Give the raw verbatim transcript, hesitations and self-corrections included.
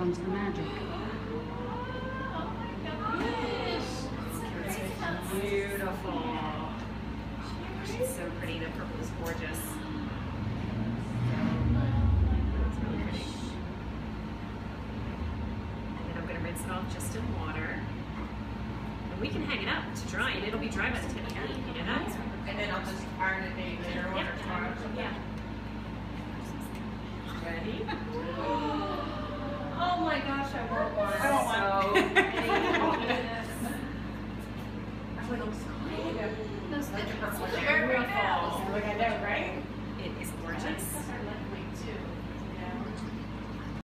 comes the magic. Beautiful. She's so pretty. The purple is gorgeous. It's really pretty. And then I'm going to rinse it off just in water. And we can hang it up to dry, and it'll be dry by the time you eat. You know that? And then I'll just iron it day later on or tomorrow. Yeah. Ready? Oh my gosh, I want one. I want one. So,